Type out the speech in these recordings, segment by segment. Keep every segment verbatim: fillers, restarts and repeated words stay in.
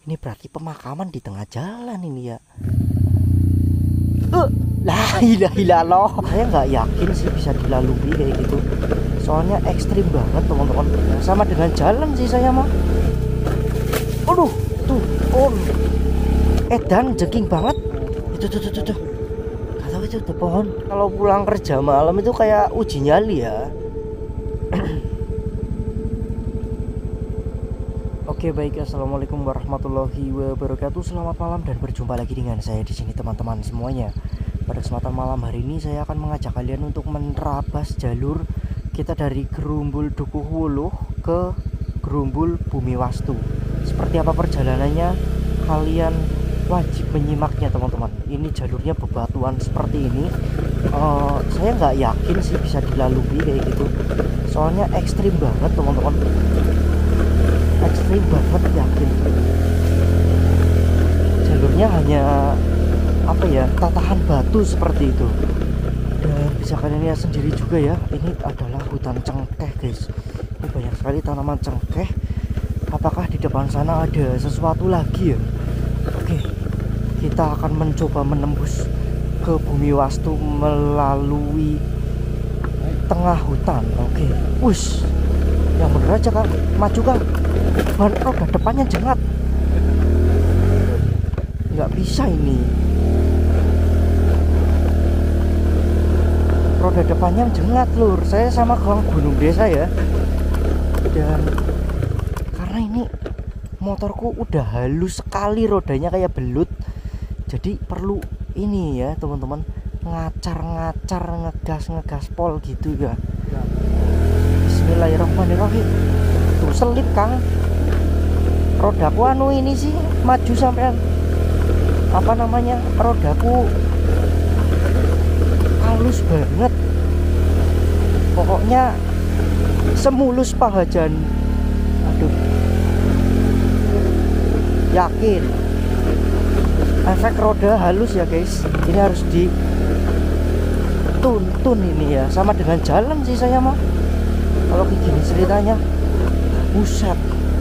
Ini berarti pemakaman di tengah jalan ini ya. Uh, lah ilah ilah loh. Saya nggak yakin sih bisa dilalui kayak gitu. Soalnya ekstrim banget teman-teman. Sama dengan jalan sih saya mah. Aduh, tuh, on. Edan jengking banget. Itu tuh tuh tuh. tuh. Gak tahu itu tuh pohon. Kalau pulang kerja malam itu kayak uji nyali ya. Oke baik, assalamualaikum warahmatullahi wabarakatuh. Selamat malam dan berjumpa lagi dengan saya di sini teman-teman semuanya. Pada kesempatan malam hari ini saya akan mengajak kalian untuk menerabas jalur kita dari Gerumbul Dukuhwuluh ke Gerumbul Bumiwastu. Seperti apa perjalanannya? Kalian wajib menyimaknya teman-teman. Ini jalurnya bebatuan seperti ini. Uh, saya nggak yakin sih bisa dilalui kayak gitu. Soalnya ekstrim banget teman-teman. Ekstrim banget, yakin. Jalurnya hanya apa ya, tatahan batu seperti itu. Dan bisa kalian lihat sendiri juga ya, ini adalah hutan cengkeh guys. Ini banyak sekali tanaman cengkeh. Apakah di depan sana ada sesuatu lagi ya? Oke, kita akan mencoba menembus ke Bumiwastu melalui tengah hutan. Oke, wush, yang bener aja kang, maju kang. Ban roda depannya jengat, nggak bisa ini. Roda depannya jengat lur. Saya sama gang gunung desa ya. Dan karena ini motorku udah halus sekali, rodanya kayak belut. Jadi perlu ini ya teman-teman, ngacar-ngacar, ngegas-ngegas pol gitu ya. Bismillahirrahmanirrahim. Tuh selip kang. Rodaku anu ini sih maju sampean, apa namanya, rodaku halus banget pokoknya, semulus pahajan. Aduh, yakin efek roda halus ya guys. Ini harus dituntun ini ya, sama dengan jalan sih saya mah kalau kayak gini ceritanya. Buset,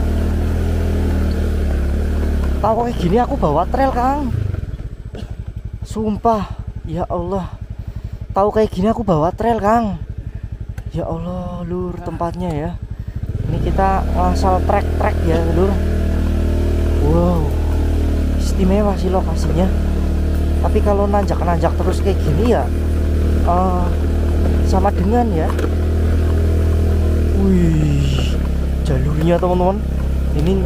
tahu kayak gini aku bawa trail kang, sumpah ya Allah. Tahu kayak gini aku bawa trail kang, ya Allah lur. Tempatnya ya, ini kita ngasal trek-trek ya lur. Wow, istimewa sih lokasinya. Tapi kalau nanjak-nanjak terus kayak gini ya, uh, sama dengan ya, wih, jalurnya teman-teman ini.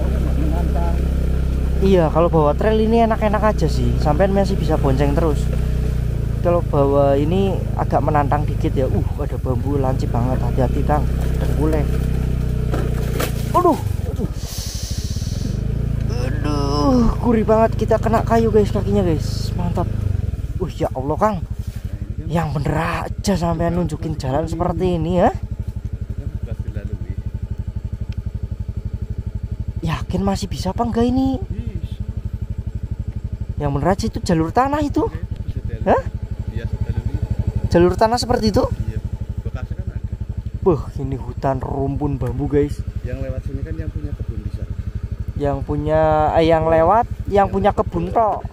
Iya, kalau bawa trail ini enak-enak aja sih, sampean masih bisa bonceng terus. Kalau bawa ini agak menantang dikit ya. Uh, ada bambu lancip banget, hati-hati kang, boleh. Aduh, aduh, aduh, gurih banget. Kita kena kayu guys, kakinya guys, mantap. Uh, ya Allah kang, yang bener aja sampean nunjukin jalan seperti ini ya. Yakin masih bisa apa enggak ini? Yang bener aja itu jalur tanah itu. Hah? Jalur tanah seperti itu? Wah, ini hutan rumpun bambu guys. Yang lewat sini kan yang punya kebun bisa. Yang punya eh, yang lewat yang punya kebun tok.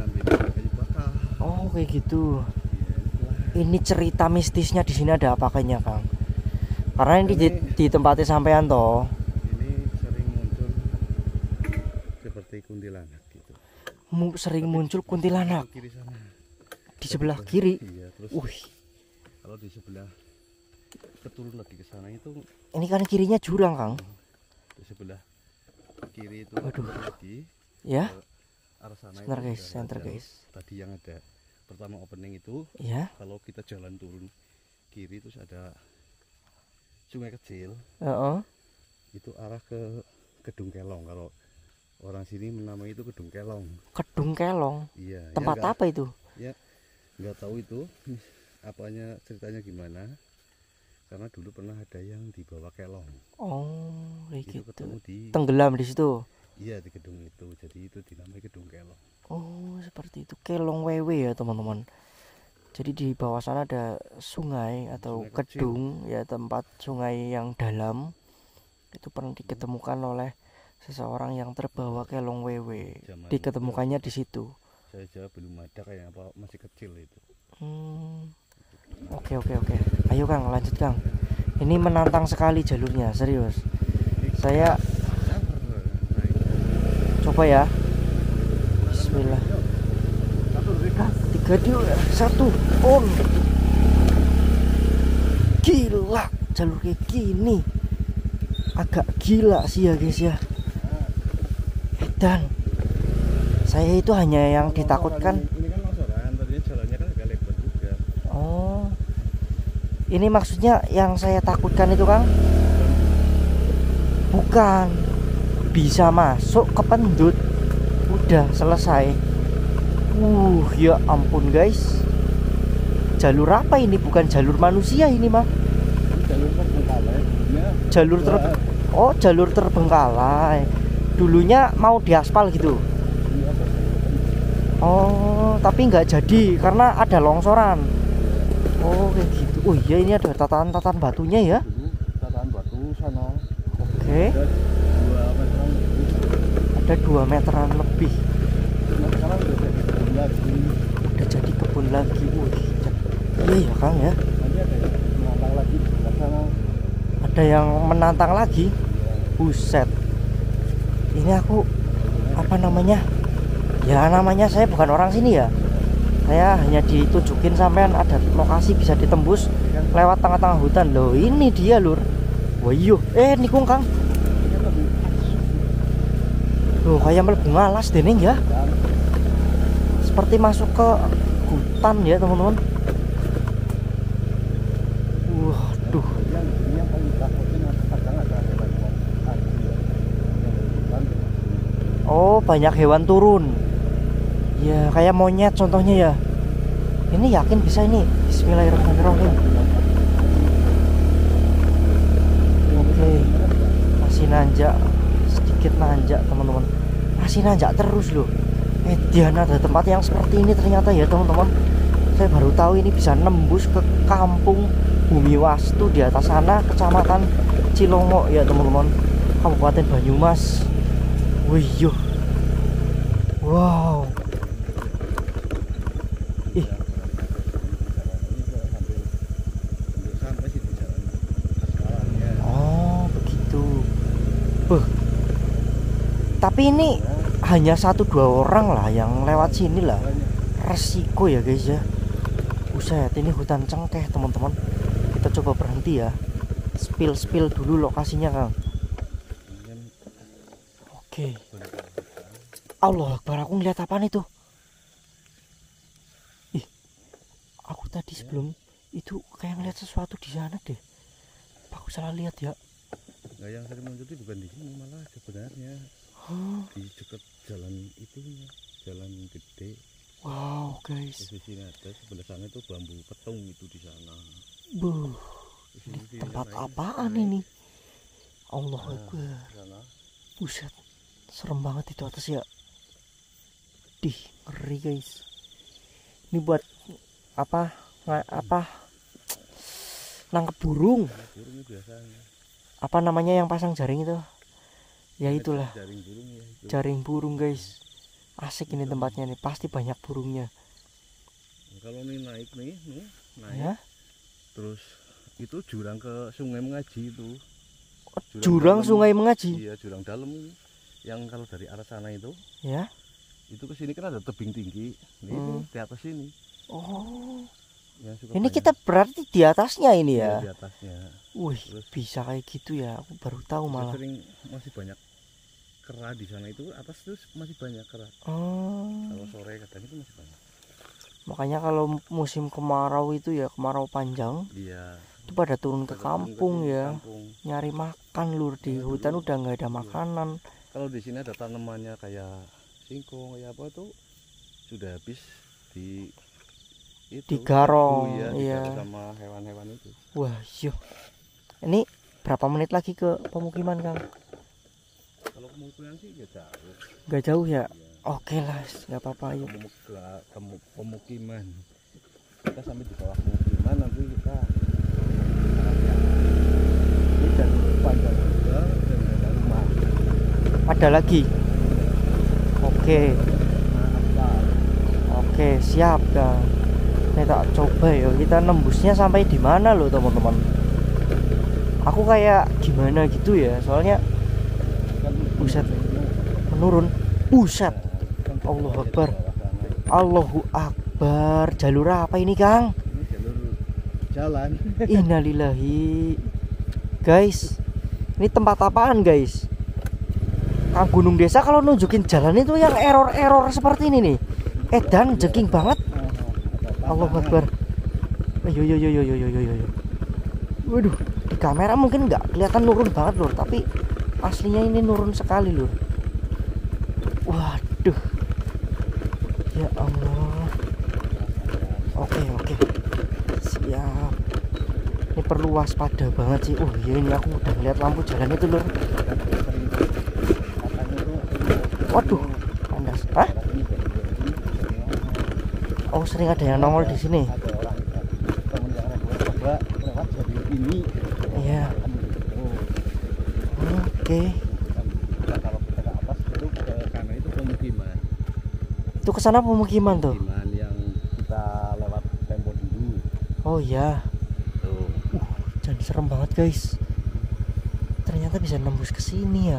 Oh, kayak gitu. Ini cerita mistisnya di sini ada apa kayaknya, Kang? Karena ini di, di tempatnya sampean toh. Ini sering muncul seperti kuntilanak gitu. Sering muncul kuntilanak kiri sana. Di sebelah kiri. Iya, terus Wih. Kalau di sebelah keturun lagi ke sana itu, ini kan kirinya jurang, Kang. Di sebelah kiri itu Waduh. lagi Ya. Arah sana. Sebentar itu guys, center guys. Tadi yang ada pertama opening itu, ya. Kalau kita jalan turun kiri terus ada sungai kecil. Uh -uh. Itu arah ke Kedung Kelong. Kalau orang sini menamai itu Kedung Kelong. Kedung Kelong. Iya. Tempat ya, apa itu? Ya, nggak tahu itu apanya, ceritanya gimana. Karena dulu pernah ada yang dibawa kelong. Oh, kayak itu gitu. Ketemu di tenggelam di situ. Iya, di gedung itu. Jadi itu dinamai Kedung Kelong. Oh, seperti itu. Kelong wewe ya teman-teman. Jadi di bawah sana ada sungai atau Sungai kedung ya, tempat sungai yang dalam. Itu pernah diketemukan oleh seseorang yang terbawa kelong W Wih, Zaman diketemukannya di situ. saya aja belum ada kayak apa, masih kecil itu. Hmm. Oke oke oke. Ayo Kang, lanjut Kang. Ini menantang sekali jalurnya, serius. Saya coba ya. Bismillah. Tiga dua satu on. Gila, jalur kayak gini. Agak gila sih ya guys ya. Dan saya itu hanya yang ditakutkan. Ini kan longsoran, tadinya jalannya kan agak lebar juga. Oh, ini maksudnya yang saya takutkan itu Kang? Bukan, bisa masuk ke pendut. Udah selesai. Uh, ya ampun guys. Jalur apa ini? Bukan jalur manusia ini mah. Jalur terbengkalai. Jalur ter Oh, jalur terbengkalai. Dulunya mau diaspal gitu. Oh, tapi nggak jadi karena ada longsoran. Oh, kayak gitu. Oh iya, ini ada tatanan-tatanan batunya ya. Tatanan batu sana. Oke. Ada dua meteran lebih. Ada dua meteran lebih. Nah, sekarang udah jadi kebun lagi. Udah jadi kebun lagi. Wih. Iya ya Kang ya. Nanti ada yang menantang lagi di sebelah sana. Ada yang menantang lagi. Buset. Ini aku apa namanya? Ya namanya saya bukan orang sini ya. Saya hanya ditunjukin sampean ada lokasi bisa ditembus lewat tengah-tengah hutan. Loh, ini dia lur. Wayo, eh nikung Kang. Loh, kayak mlebu ngalas dening ya. Seperti masuk ke hutan ya, teman-teman. Waduh. Oh, banyak hewan turun. Ya, kayak monyet contohnya ya. Ini yakin bisa ini. Bismillahirrahmanirrahim. Oke. Masih nanjak, sedikit nanjak, teman-teman. Masih nanjak terus loh. Eh, dia ada tempat yang seperti ini ternyata ya, teman-teman. Saya baru tahu ini bisa nembus ke kampung Bumi Wastu di atas sana, Kecamatan Cilongo ya, teman-teman. Kabupaten Banyumas. Wih, yuh. Wow. Ih. Oh, begitu. Beuh. Tapi ini hanya satu dua orang lah yang lewat sini lah. Resiko ya guys ya. Buset, ini hutan cengkeh teman-teman. Kita coba berhenti ya. Spill-spill dulu lokasinya Kang. Oke. Allah Akbar, aku ngeliat apaan itu? Ih, aku tadi sebelum itu kayak ngeliat sesuatu di sana deh. Aku salah lihat ya. Nah, yang sering muncul itu bukan di sini malah sebenarnya. Huh? Di dekat jalan itu, jalan gede. Wow guys. Di sini ada, sebelah sana itu bambu petung itu di sana. Buh, Di sini, tempat sana apaan naik. ini? Allah Nah, Akbar. sana. Buset, serem banget itu atas ya. Dih, ngeri guys. Ini buat apa? Nggak apa? Nangkep burung. Nah, burung biasanya. Apa namanya yang pasang jaring itu? Ya itulah. Jaring burung ya itu. Jaring burung guys. Asik ini tempatnya nih, pasti banyak burungnya. Nah, kalau ini naik nih, nih naik. Ya. Terus itu jurang ke Sungai Mengaji itu. Jurang dalam. Sungai Mengaji. Iya, jurang dalam ini. Yang kalau dari arah sana itu, Ya. itu ke sini kan ada tebing tinggi. Nih, Hmm. itu di atas sini. Oh. Yang suka Ini banyak. kita berarti di atasnya ini Iya, ya. di atasnya. Wih, Terus- bisa kayak gitu ya. Aku baru tahu Terus malah. sering masih banyak kera di sana itu, atas terus masih banyak kera. Oh. Kalau sore kadang itu masih banyak. Makanya kalau musim kemarau itu ya, kemarau panjang, Iya. itu pada turun ke pada turun ke kampung sini, ya. kampung. Nyari makan lur di Nah, dulu- hutan udah nggak ada iya. makanan. Kalau di sini ada tanamannya kayak singkong kayak apa tuh sudah habis di itu Digarong, tebu, ya, iya. digarong sama hewan-hewan itu. Wah, yo. Ini berapa menit lagi ke pemukiman Kang? Kalau kemungkinan sih ya jauh. Nggak jauh ya? Ya, Oke lah, nggak apa-apa yuk. Pemuk- ke- ke- pemukiman. Kita sampai di bawah pemukiman nanti kita ini dan panjang juga dan ada rumah. Ada lagi. Oke. Oke, siap Kang. Ini tak coba ya, kita nembusnya sampai di mana loh teman-teman. Aku kayak gimana gitu ya, soalnya buset menurun. Buset. Allahu Akbar. Allahu Akbar. Jalur apa ini Kang? Ini jalur jalan. Innalillahi. Guys, ini tempat apaan guys? Kang Gunung Desa kalau nunjukin jalan itu yang error-error seperti ini nih. Edan jengking banget. Allahu Akbar. Yo yo yo yo yo yo yo yo. Waduh, di kamera mungkin nggak kelihatan nurun banget lur, tapi aslinya ini nurun sekali lur. Waduh. Ya Allah. Oke oke. Siap. Ini perlu waspada banget sih. Oh iya, ini aku udah lihat lampu jalan itu lur. Waduh, kandas. Hah? Oh, sering ada yang nongol di sini. Ini iya. Oke. Kalau kita ke atas itu ke sana itu pemukiman. Itu ke sana pemukiman tuh. Pemukiman yang kita lewat tempo dulu. Oh iya. Tuh. Uh, jadi serem banget guys. Ternyata bisa nembus ke sini ya.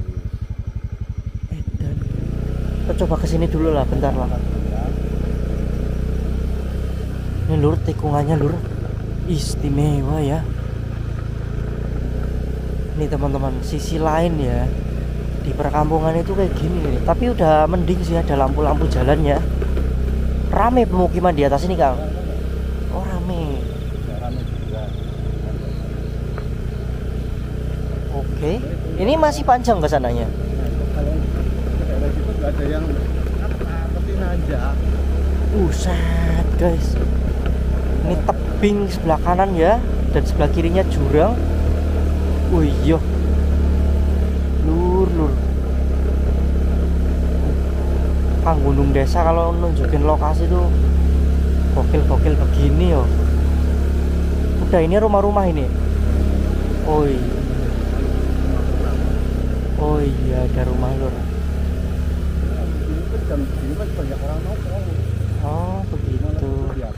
Eh dan kita coba ke sini dulu lah, bentar lah. Ini lur, tikungannya lur istimewa ya. Ini teman-teman, sisi lain ya di perkampungan itu kayak gini nih. Tapi udah mending sih, ada lampu-lampu jalan ya. Rame pemukiman di atas ini Kang. Oh rame. Oke, ini masih panjang ke sananya. Kalau ke daerah situ nggak ada yang apa aja. Buset guys. Ini tebing sebelah kanan ya, dan sebelah kirinya jurang. Wih yo, lur lur. Kang Gunung Desa kalau nunjukin lokasi tuh gokil-gokil begini yo. Udah ini rumah-rumah ini. Oh iya. Oh iya, ada rumah lur. Oh begitu.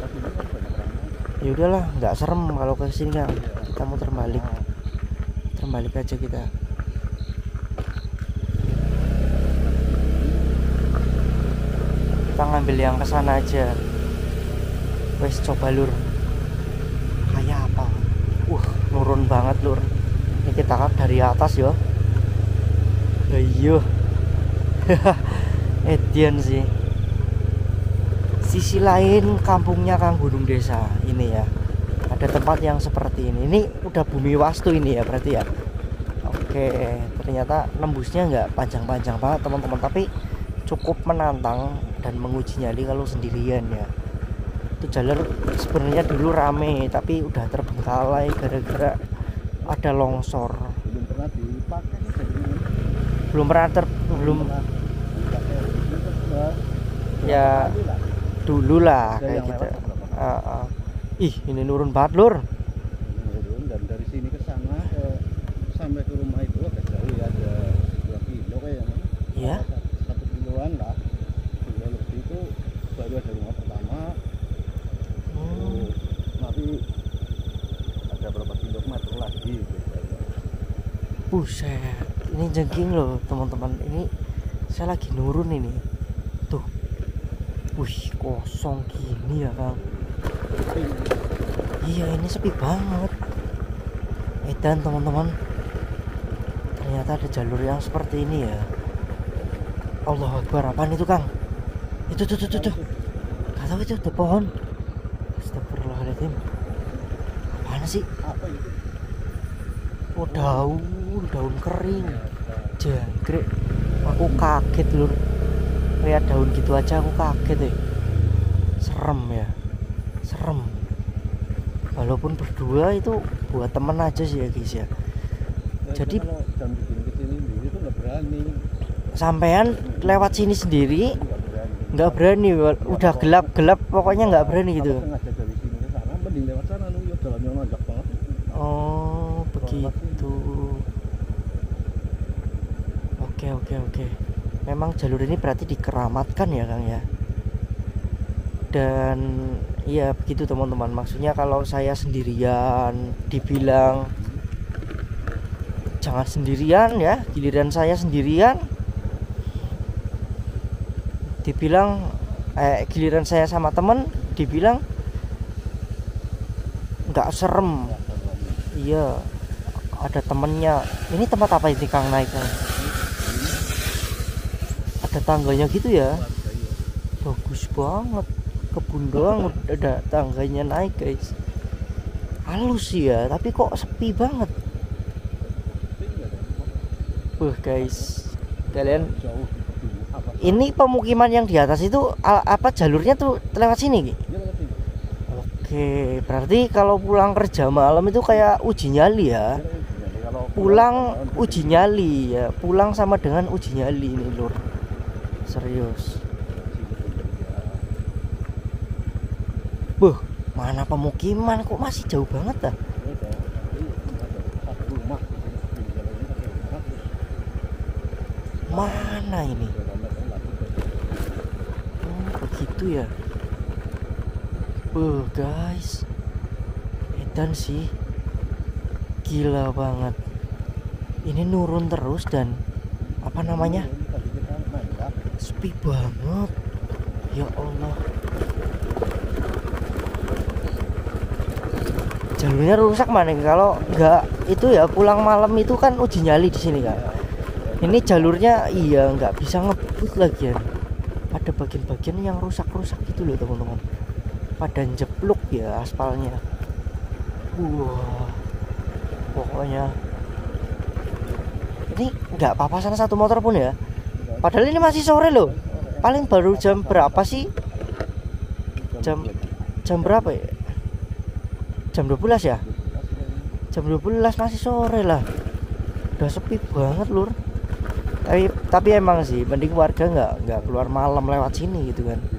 Ya udahlah, nggak serem kalau ke sini Kang. Kita muter balik. Terbalik aja kita. Kita ngambil yang ke sana aja. Wes coba lur. Kayak apa? Uh, nurun banget lur. Ini kita kan dari atas yo. Ayo. Edian sih. Sisi lain kampungnya Kang Gunung Desa ini ya, ada tempat yang seperti ini. Ini udah bumi wastu ini ya berarti ya. Oke, ternyata nembusnya nggak panjang-panjang banget teman-teman, tapi cukup menantang dan menguji nyali kalau sendirian ya. Itu jalur sebenarnya dulu rame tapi udah terbengkalai gara-gara ada longsor. Belum pernah dipakai. Belum pernah ter belum ya dulu lah kayak gitu. Uh, uh. Ih, ini nurun banget lur. Nurun, dan dari sini ke sana ke sampai ke rumah itu agak jauh ya, ada dua kilo kayaknya. Iya. Satu kiloan lah. Kilo lebih itu baru ada rumah pertama. Hmm. Nanti ada berapa kilometer lagi. Buset, ini jengking loh teman-teman. Ini saya lagi nurun ini. Tuh. Wih, kosong gini ya Kang. Iya, ini sepi banget. Edan teman-teman. Ternyata ada jalur yang seperti ini ya. Allahu Akbar, apaan itu Kang? Itu tuh tuh tuh tuh. Gak tahu itu ada pohon. Astagfirullahaladzim. Apaan sih? Apa itu? Oh daun, daun kering. Jangkrik. Aku kaget lur. Lihat daun gitu aja aku kaget ya. Serem ya. Serem. Walaupun berdua itu buat temen aja sih ya guys ya. Jadi kalau jam begini kesini sendiri tuh nggak berani. Sampean lewat sini sendiri nggak berani, udah gelap-gelap pokoknya nggak berani gitu. Sengaja dari sini ke sana, mending lewat sana lu ya, jalannya nanjak banget. Oh begitu. Oke oke oke. Memang jalur ini berarti dikeramatkan ya Kang ya. Dan ya begitu teman-teman, maksudnya kalau saya sendirian dibilang jangan sendirian ya, giliran saya sendirian dibilang eh, giliran saya sama temen dibilang nggak serem. Iya, ada temennya. Ini tempat apa ini Kang naik Kang? Ada tangganya gitu ya. Bagus banget. Kebun doang ada tangganya naik guys. Halus sih ya, tapi kok sepi banget. Wah guys, kalian ini pemukiman yang di atas itu apa jalurnya tuh lewat sini Ki? Oke, berarti kalau pulang kerja malam itu kayak uji nyali ya. Pulang uji nyali ya, pulang sama dengan uji nyali ini lur. Serius. Buh, mana pemukiman kok masih jauh banget dah. Mana ini? Oh, begitu ya. Buh, guys. Edan sih. Gila banget. Ini nurun terus dan apa namanya? Sepi banget. Ya Allah. Jalurnya rusak mana kalau nggak itu ya, pulang malam itu kan uji nyali di sini kan. Ini jalurnya iya nggak bisa ngebut lagi ya. Ada bagian-bagian yang rusak-rusak gitu loh teman-teman. Pada jepluk ya aspalnya. Wah, pokoknya ini nggak papasan satu motor pun ya. Padahal ini masih sore loh. Paling baru jam berapa sih? Jam jam berapa ya? Jam dua belas ya? Jam dua belas masih sore lah. Udah sepi banget lur. Tapi tapi emang sih mending warga nggak nggak keluar malam lewat sini gitu kan.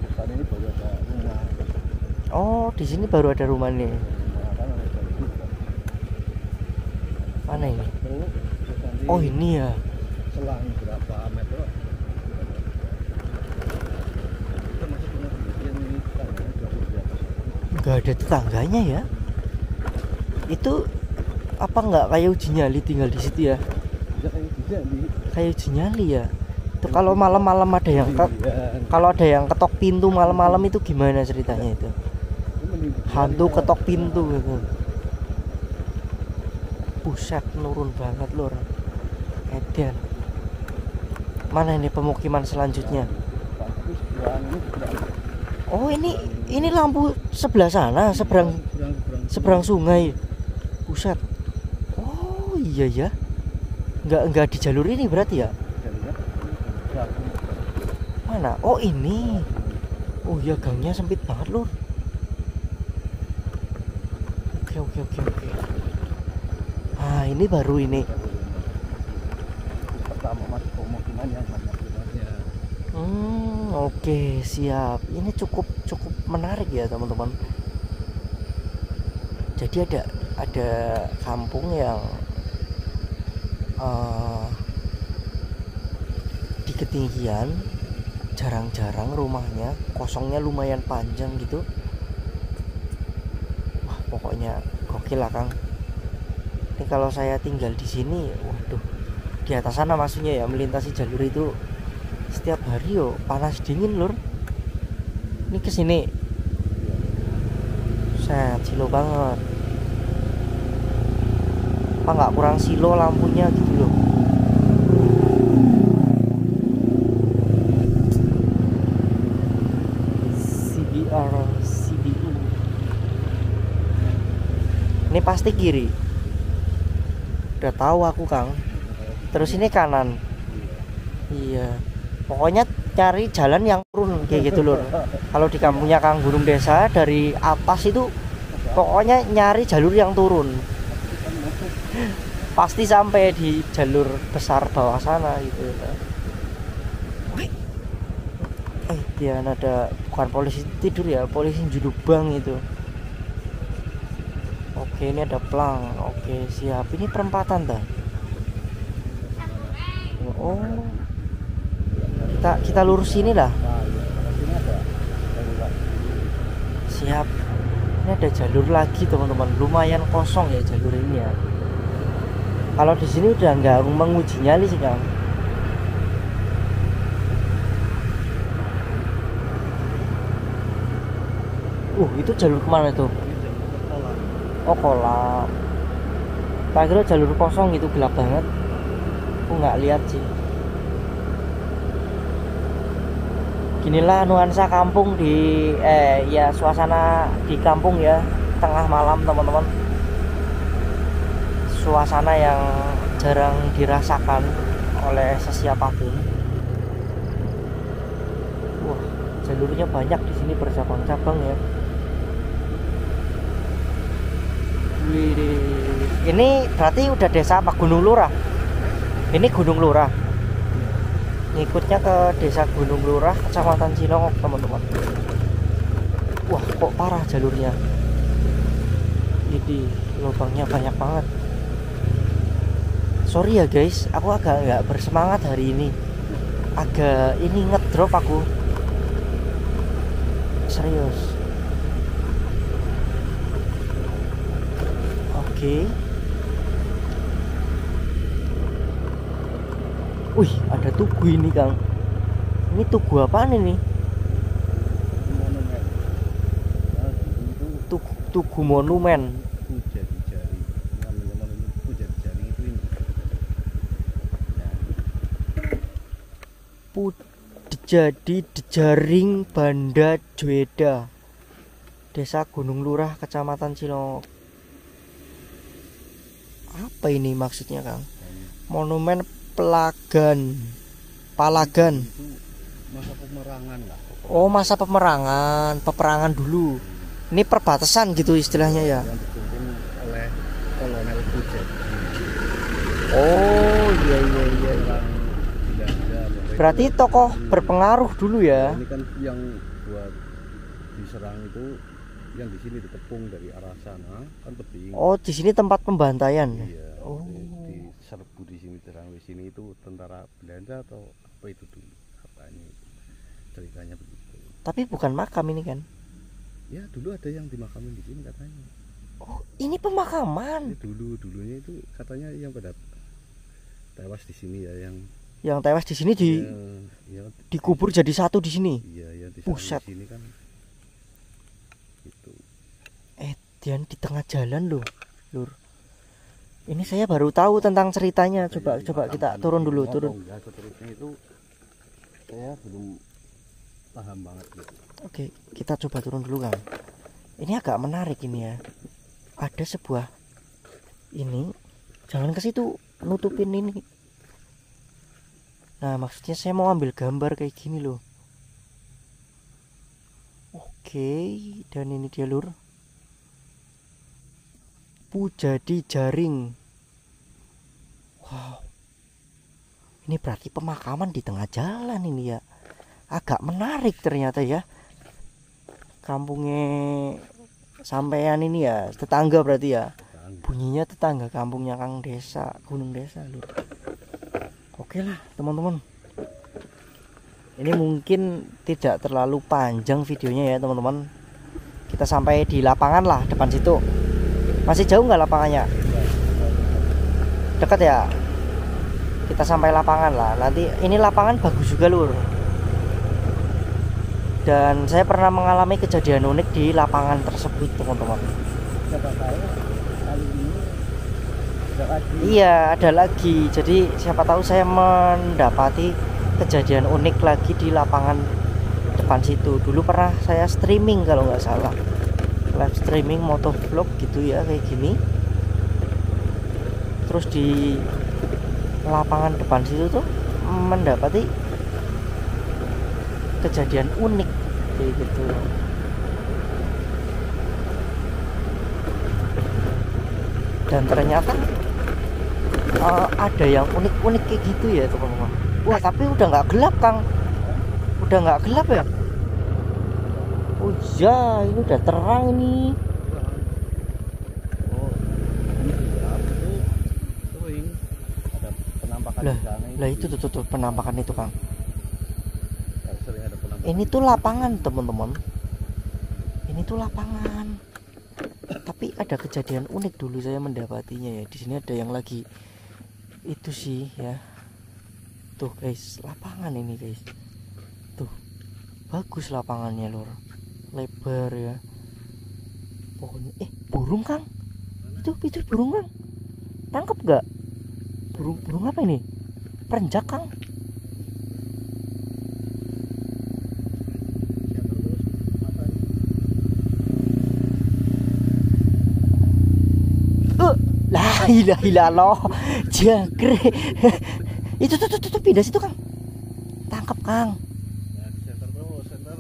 Oh, di sini baru ada rumah nih. Mana ini? Oh, ini ya. Selang berapa meter? Nggak ada tetangganya ya. Itu apa nggak kayak uji nyali tinggal di situ ya? Kayak uji nyali ya. Itu kalau malam-malam ada yang ke, kalau ada yang ketok pintu malam-malam itu gimana ceritanya itu? Hantu ketok pintu gitu. Buset, nurun banget lur. Edan. Mana ini pemukiman selanjutnya? Oh, ini ini lampu sebelah sana, seberang seberang sungai. Buset. Oh iya ya. Nggak nggak di jalur ini berarti ya? Mana? Oh ini. Oh iya, gangnya sempit banget lur. Oke oke oke oke. Ah, ini baru ini. Pertama masuk pemukiman yang banyak rumahnya. Hmm, oke, siap. Ini cukup cukup menarik ya teman-teman. Jadi ada ada kampung yang uh, di ketinggian, jarang-jarang rumahnya, kosongnya lumayan panjang gitu. Wah, pokoknya gokil lah Kang. Ini kalau saya tinggal di sini, waduh, di atas sana maksudnya ya, melintasi jalur itu setiap hari yo panas dingin lur. Ini kesini, set silo banget. Apa nggak kurang silo lampunya gitu loh. C B R, C B U. Ini pasti kiri. Udah tahu aku Kang. Terus ini kanan. Iya. Pokoknya cari jalan yang turun kayak gitu lur. Kalau di kampungnya Kang Gunung Desa, dari atas itu pokoknya nyari jalur yang turun. Pasti sampai di jalur besar bawah sana gitu. Eh, dia ada bukan polisi tidur ya, polisi judubang itu. Oke, ini ada plang. Oke, siap. Ini perempatan dah. Oh. Kita kita lurus sini lah. Nah, iya. Karena sini ada jalur lagi. Siap. Ini ada jalur lagi teman-teman. Lumayan kosong ya jalur ini ya. Kalau di sini udah nggak menguji nyali sih Kang. Uh itu jalur kemana tuh? Ini jalur ke kolam. Oh kolam. Tak kira jalur kosong gitu, gelap banget. Aku nggak lihat sih. Inilah nuansa kampung di eh ya suasana di kampung ya, tengah malam teman-teman. Suasana yang jarang dirasakan oleh sesiapapun. Wah, jalurnya banyak di sini bercabang-cabang ya. Wih, ini berarti udah desa apa Gunung Lurah? Ini Gunung Lurah. Ngikutnya ke desa Gunung Lurah, Kecamatan Cilongok teman-teman. Wah kok parah jalurnya. Ini lubangnya banyak banget. Sorry ya guys, aku agak nggak bersemangat hari ini. Agak ini ngedrop aku. Serius. Oke. Wih, ada tugu ini, Kang. Ini tugu apaan ini? Monumen. Nah, itu Tugu, tugu monumen. Pujadi Jaring. Namanya monumen Pujadi Jaring itu ini. Nah, Pujadi Jaring Banda Jueda, Desa Gunung Lurah, Kecamatan Cilongok. Apa ini maksudnya, Kang? Monumen Pelagan, Palagan. itu masa pemerangan lah. Oh, masa pemerangan, peperangan dulu. Ini perbatasan gitu istilahnya ya. Yang dipimpin oleh Kolonel Pujadi. Oh, iya iya iya. Orang Belanda. Berarti tokoh berpengaruh dulu ya. Ini kan yang buat diserang itu yang di sini dikepung dari arah sana kan tebing. Oh, di sini tempat pembantaian. Iya. Oh. Di, diserbu di sini terang di sini itu tentara Belanda atau apa itu dulu? Apa ini ceritanya begitu. Tapi bukan makam ini kan? Ya dulu ada yang dimakamin di sini katanya. Oh, ini pemakaman. Ya, dulu dulunya itu katanya yang pada tewas di sini ya yang Yang tewas di sini di ya, ya, dikubur jadi satu di sini. Iya, yang di Buset. sini kan itu. Eh, Dian di tengah jalan loh, Lur. Ini saya baru tahu tentang ceritanya. Coba Kayak coba kita dimakamkan turun di dulu, sini turun. atau enggak, seterusnya itu saya belum paham banget gitu. Oke, kita coba turun dulu, Kang. Ini agak menarik ini ya. Ada sebuah ini, jangan ke situ, nutupin ini. Nah, maksudnya saya mau ambil gambar kayak gini loh. Oke, dan ini dia, Lur. Pujadi Jaring. Wow. Ini berarti pemakaman di tengah jalan ini ya. Agak menarik ternyata ya. Kampungnya sampean ini ya, tetangga berarti ya. Bunyinya tetangga kampungnya Kang Desa, Gunung Desa, Lur. Oke lah, teman-teman. Ini mungkin tidak terlalu panjang videonya ya, teman-teman. Kita sampai di lapangan lah, depan situ. Masih jauh nggak lapangannya? Dekat ya? Kita sampai lapangan lah. Nanti ini lapangan bagus juga, Lur. Dan saya pernah mengalami kejadian unik di lapangan tersebut, teman-teman. Siapa tahu kali ini ada lagi. Iya, ada lagi. Jadi siapa tahu saya mendapati kejadian unik lagi di lapangan depan situ. Dulu pernah saya streaming kalau nggak salah, live streaming motovlog gitu ya, kayak gini. Terus di lapangan depan situ tuh mendapati kejadian unik kayak gitu. Dan ternyata uh, ada yang unik-unik kayak gitu ya, teman-teman. Wah, tapi udah nggak gelap, Kang. Udah nggak gelap ya? Oh iya, ini udah terang ini. Oh, ini gelap itu sering ada penampakan Lah, di sana lah itu tuh, tuh, tuh penampakan itu, Kang. sering ada penambahan. Ini tuh lapangan teman-teman. Ini tuh lapangan. Tapi ada kejadian unik dulu saya mendapatinya ya. Di sini ada yang lagi itu sih ya. Tuh guys, lapangan ini guys. Tuh. Bagus lapangannya lor. Lebar ya. Pohonnya eh burung Kang. Itu itu burung Kang. Tangkap gak? Burung burung apa ini? Perenjak Kang. La ilaha illallah. Jangkrik. Itu tuh tuh tuh pindah situ Kang. Tangkap Kang. Ya, di center terus, center.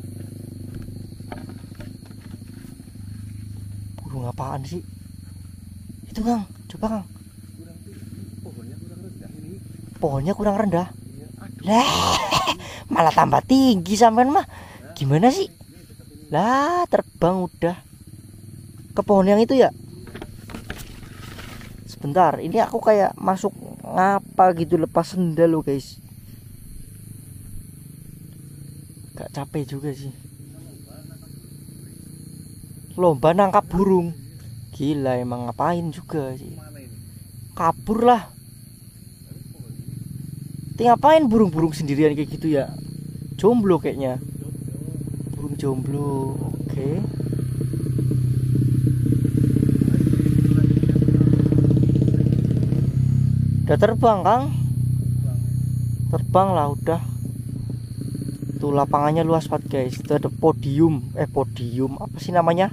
Burung apaan sih? Itu Kang, coba Kang. Kurang pohonnya kurang rendah ini. Pohonnya kurang rendah. Iya, aduh. Lah, malah tambah tinggi sampean mah. Gimana sih? Lah, terbang udah. Ke pohon yang itu ya? Sebentar, ini aku kayak masuk ngapa gitu lepas sendal lo guys. Gak capek juga sih. Lomba nangkap burung. Gila emang ngapain juga sih. Mana ini? Kabur lah. Ti ngapain burung-burung sendirian kayak gitu ya? Jomblo kayaknya. Burung jomblo. Oke. Udah terbang Kang. Terbang lah udah. Tuh lapangannya luas banget guys. Itu ada podium. Eh podium apa sih namanya?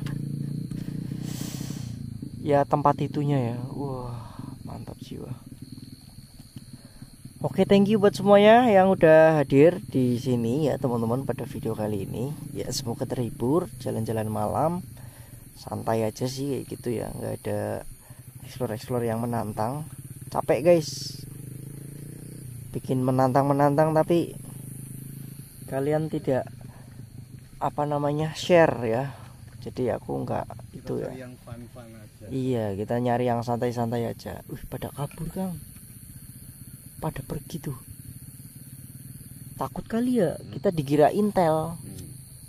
Ya tempat itunya ya. Wah mantap jiwa. Oke, thank you buat semuanya yang udah hadir di sini ya teman-teman pada video kali ini. Ya semoga terhibur, jalan-jalan malam santai aja sih kayak gitu ya, nggak ada explore-explore yang menantang. Capek guys, bikin menantang-menantang tapi kalian tidak apa namanya share ya. Jadi aku nggak itu ya. Yang fun-fun aja. Iya, kita nyari yang santai-santai aja. Wih, pada kabur Kang. Pada pergi tuh. Takut kali ya, kita dikira intel. Hmm.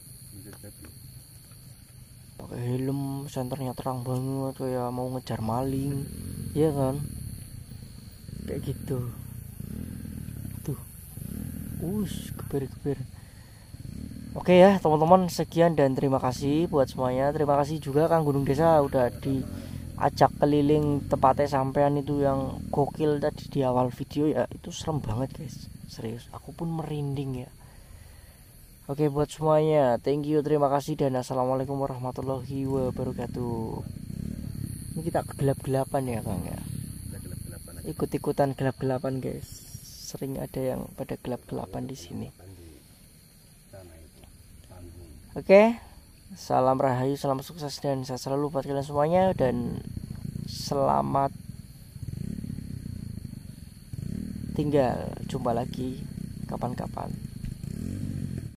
Pakai helm, senternya terang banget kayak mau ngejar maling. Iya kan? Kayak gitu. Tuh. Us, keber-keber. Oke ya, teman-teman, sekian dan terima kasih buat semuanya. Terima kasih juga Kang Gunung Desa udah diajak keliling tempatnya sampean itu yang gokil tadi di awal video ya. Itu serem banget guys, serius aku pun merinding ya. Oke buat semuanya, thank you, terima kasih, dan assalamualaikum warahmatullahi wabarakatuh. Ini kita gelap-gelapan ya Kang ya, ikut-ikutan gelap-gelapan guys. Sering ada yang pada gelap-gelapan di sini. Oke, salam rahayu, salam sukses dan sehat selalu buat kalian semuanya, dan selamat tinggal. Jumpa lagi kapan-kapan.